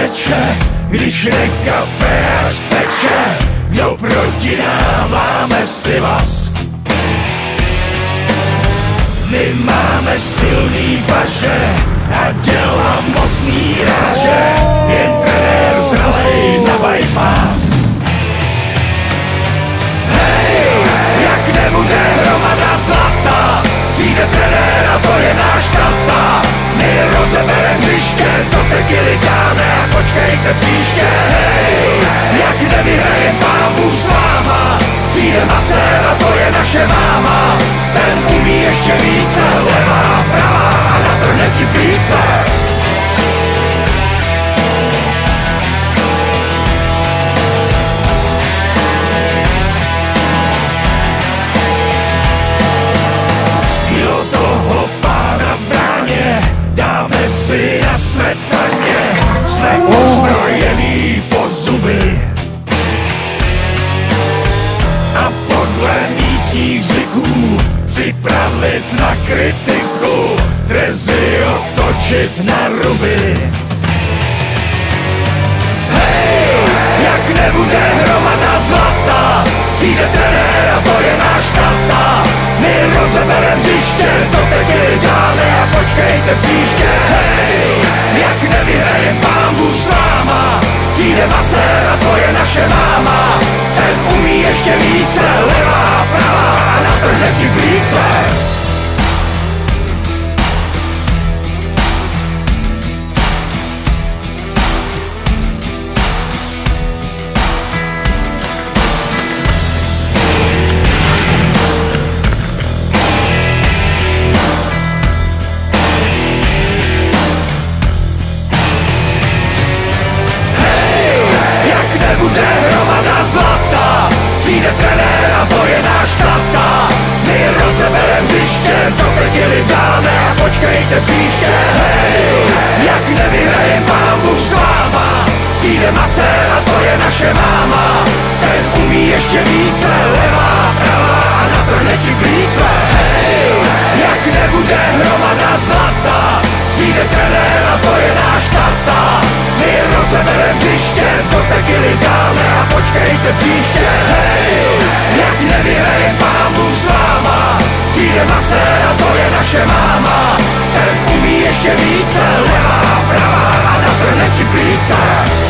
teče, když nekape až teče. Kdo proti nám, máme si vás. My máme silný paže a děla mocný ráže, jen trenér zralej na bypass. Hej, jak nebude hromada zlata, přijde trenér a to je náš tata. My rozeberem hřiště, to tekily dáme a počkejte příště. Hej, jak nevyhrajem Pán Bůh s váma, přijde masér a to je naše máma. Ten umí ještě více, levá, pravá a natrhne ti plíce. Do toho pána v bráně dáme si na smetaně, jsme ozbrojený po zuby. A podle místních zvyků připravit na kritiku, drezy otočit na ruby. Hej, jak nebude hromada zlata, přijde trenér a to je náš tata. My rozeberem hřiště, to taky dáme a počkejte příště. Hej, jak nevyhrajem Pán Bůh s váma, přijde masér a to je naše máma. Ten umí ještě více, levá, pravá a natrhne ti plíce. Nebude hromada zlata, přijde trenér a to je náš tata. My rozeberem hřiště, to tekily dáme a počkejte příště. Hej, jak nevyhrajem Pán Bůh s váma, přijde masér a to je naše máma. Ten umí ještě více, levá, pravá a natrhne ti plíce. Hej, jak nebude hromada zlata, přijde trenér a to je náš tata. My rozeberem hřiště, to tekily dáme a počkejte příště. Hej, jak nevyhrajem Pán Bůh s váma, přijde masér a to je naše máma. Ten umí ještě více, levá, pravá a natrhne ti plíce.